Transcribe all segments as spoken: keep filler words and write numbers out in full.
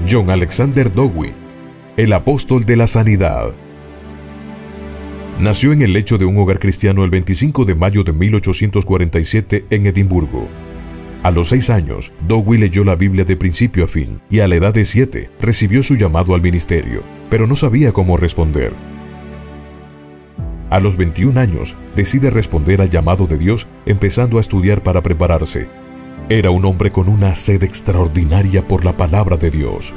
John Alexander Dowie, el apóstol de la sanidad. Nació en el lecho de un hogar cristiano el veinticinco de mayo de mil ochocientos cuarenta y siete en Edimburgo. A los seis años, Dowie leyó la Biblia de principio a fin y a la edad de siete recibió su llamado al ministerio, pero no sabía cómo responder. A los veintiún años, decide responder al llamado de Dios empezando a estudiar para prepararse. Era un hombre con una sed extraordinaria por la palabra de Dios.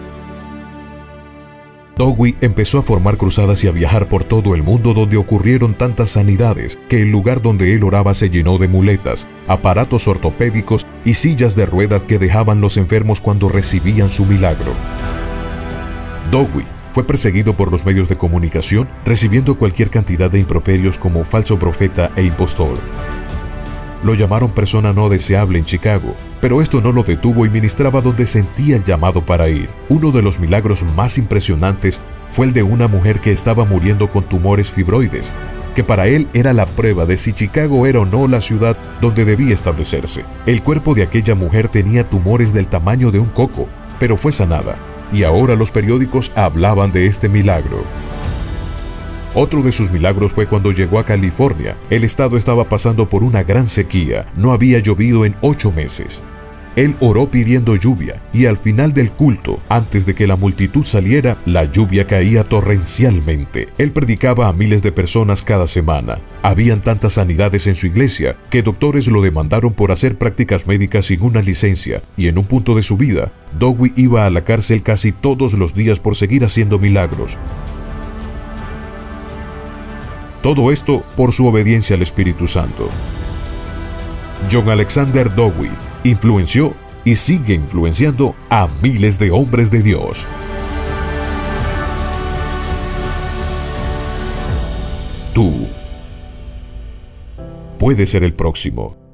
Dowie empezó a formar cruzadas y a viajar por todo el mundo, donde ocurrieron tantas sanidades que el lugar donde él oraba se llenó de muletas, aparatos ortopédicos y sillas de ruedas que dejaban los enfermos cuando recibían su milagro. Dowie fue perseguido por los medios de comunicación, recibiendo cualquier cantidad de improperios como falso profeta e impostor. Lo llamaron persona no deseable en Chicago, pero esto no lo detuvo y ministraba donde sentía el llamado para ir. Uno de los milagros más impresionantes fue el de una mujer que estaba muriendo con tumores fibroides, que para él era la prueba de si Chicago era o no la ciudad donde debía establecerse. El cuerpo de aquella mujer tenía tumores del tamaño de un coco, pero fue sanada, y ahora los periódicos hablaban de este milagro. Otro de sus milagros fue cuando llegó a California. El estado estaba pasando por una gran sequía, no había llovido en ocho meses. Él oró pidiendo lluvia y al final del culto, antes de que la multitud saliera, la lluvia caía torrencialmente. Él predicaba a miles de personas cada semana. Habían tantas sanidades en su iglesia que doctores lo demandaron por hacer prácticas médicas sin una licencia, y en un punto de su vida, Dowie iba a la cárcel casi todos los días por seguir haciendo milagros. Todo esto por su obediencia al Espíritu Santo. John Alexander Dowie influenció y sigue influenciando a miles de hombres de Dios. Tú puedes ser el próximo.